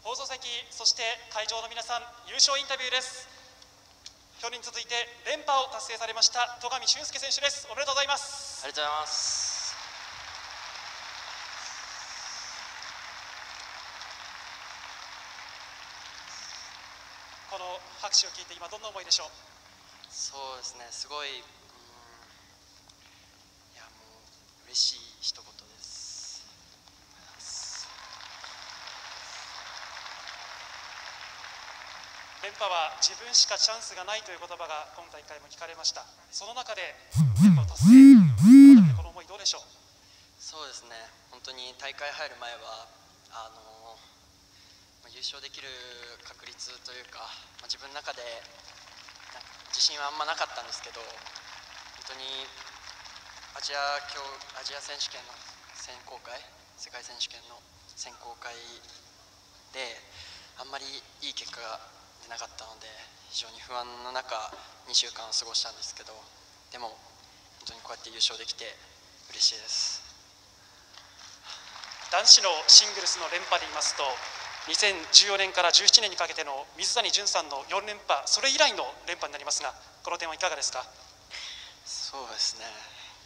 放送席、そして会場の皆さん、優勝インタビューです。去年に続いて連覇を達成されました戸上隼輔選手です。おめでとうございます。 ありがとうございます。 この拍手を聞いて今どんな思いでしょう。 そうですね、すごい、いやもう嬉しい一言です。 連覇は自分しかチャンスがないという言葉が今大会も聞かれました。その中で連覇を達成、改めてこの思いどうでしょう。 そうですね、本当に大会入る前は優勝できる確率というか、自分の中で自信はあんまなかったんですけど、本当にアジア選手権の選考会、世界選手権の選考会であんまりいい結果が出なかったので、非常に不安の中2週間を過ごしたんですけど、でも本当にこうやって優勝できて嬉しいです。 男子のシングルスの連覇で言いますと、2014年から17年にかけての水谷隼さんの4連覇、それ以来の連覇になりますが、この点はいかがですか。 そうですね、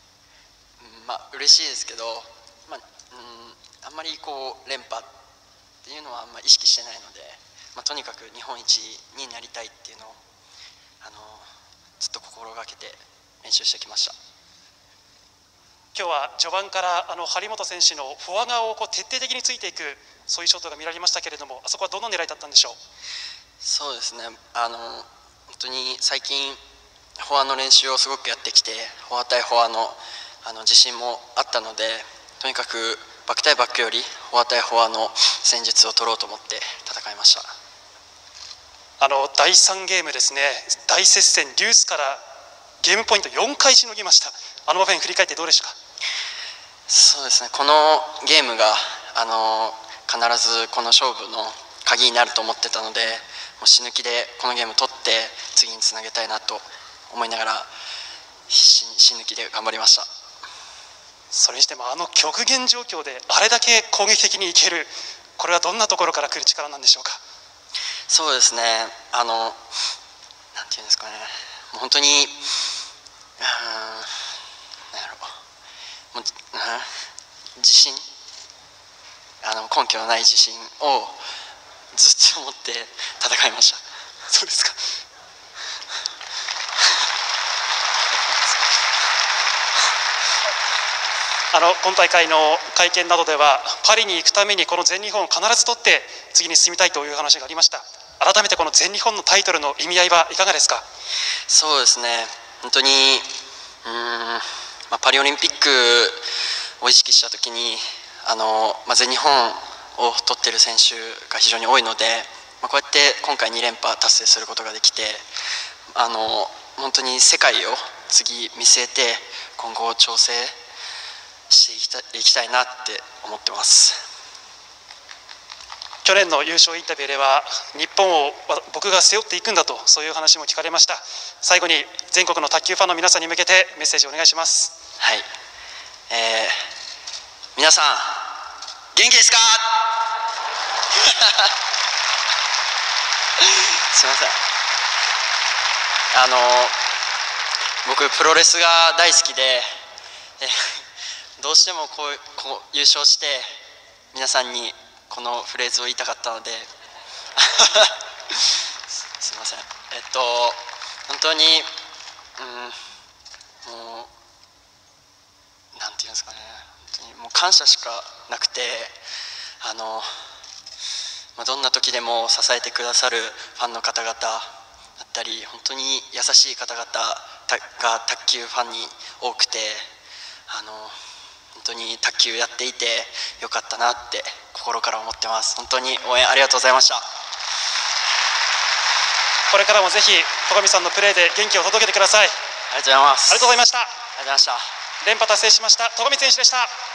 嬉しいですけど、あんまり連覇っていうのはあんまり意識してないので、とにかく日本一になりたいっていうのをずっと心がけて練習してきました。 今日は序盤から張本選手のフォア側を徹底的についていく、そういうショットが見られましたけれども、あそこはどの狙いだったんでしょう。 そうですね、本当に最近フォアの練習をすごくやってきて、フォア対フォアの自信もあったので、とにかくバック対バックよりフォア対フォアの戦術を取ろうと思って戦いました。 第3ゲームですね、大接戦、デュースからゲームポイント4回しのぎました。あの場面振り返ってどうでしたか。 そうですね、このゲームが必ずこの勝負の鍵になると思ってたので、もう死ぬ気でこのゲーム取って次につなげたいなと思いながら死ぬ気で頑張りました。 それにしても極限状況であれだけ攻撃的にいける、これはどんなところから来る力なんでしょうか。 そうですね、なんていうんですかね、もう本当に自信、根拠のない自信をずっと持って戦いました。 そうですか。今大会の会見などでは、パリに行くためにこの全日本を必ず取って次に進みたいという話がありました。改めてこの全日本のタイトルの意味合いはいかがですか。 そうですね、本当にパリオリンピックを意識したときに全日本を取っている選手が非常に多いので、こうやって今回2連覇達成することができて、本当に世界を次見据えて今後調整していきたいなって思ってます。 去年の優勝インタビューでは、日本を僕が背負っていくんだと、そういう話も聞かれました。最後に全国の卓球ファンの皆さんに向けてメッセージをお願いします。 はい、皆さん元気ですかすいません、僕プロレスが大好きで、どうしてもこう優勝して皆さんにこのフレーズを言いたかったのですいません、本当にもうなんていうんですかね、本当にもう感謝しかなくて、どんな時でも支えてくださるファンの方々だったり、本当に優しい方々が卓球ファンに多くて、本当に卓球やっていてよかったなって心から思ってます。本当に応援ありがとうございました。 これからもぜひ戸上さんのプレーで元気を届けてください。 ありがとうございます。 ありがとうございました。 ありがとうございました。 連覇達成しました戸上選手でした。